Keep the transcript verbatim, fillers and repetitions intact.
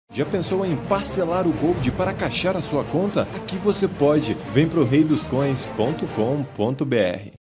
Já pensou em parcelar o Gold para caixar a sua conta? Aqui você pode. Vem pro rei dos coins ponto com ponto br.